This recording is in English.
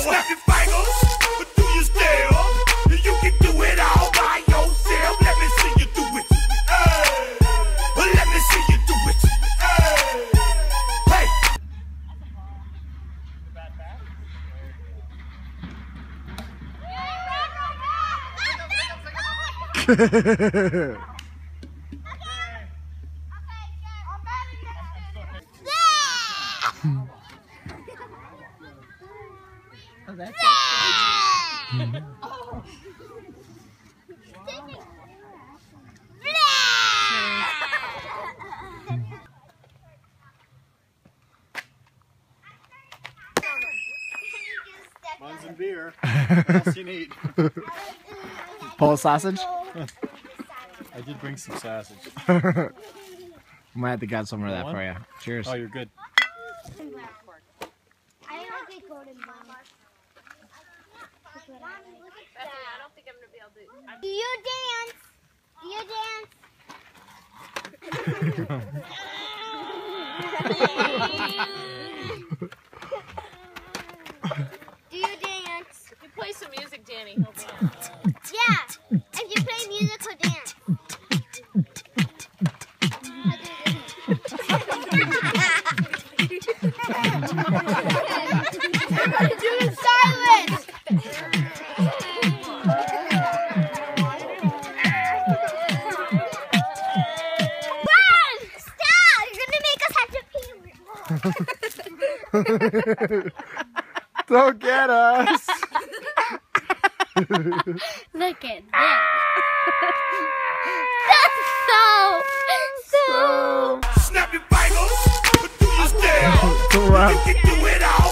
Snap your fingers, but do you still? You can do it all by yourself. Let me see you do it. Hey. Let me see you do it. Hey. Hey. Oh, that's Buns and beer. What else you need? Polish sausage? I did bring some sausage. Might have to get some of that for you. Cheers. Oh, you're good. Do you dance? Do you dance? Do you dance? If you play some music, Danny, he'll dance. Yeah. If you play music, he'll dance. Do it silent. Don't get us! Look at this. That's so. Snap your fingers, but do you still? Wow. You can do it all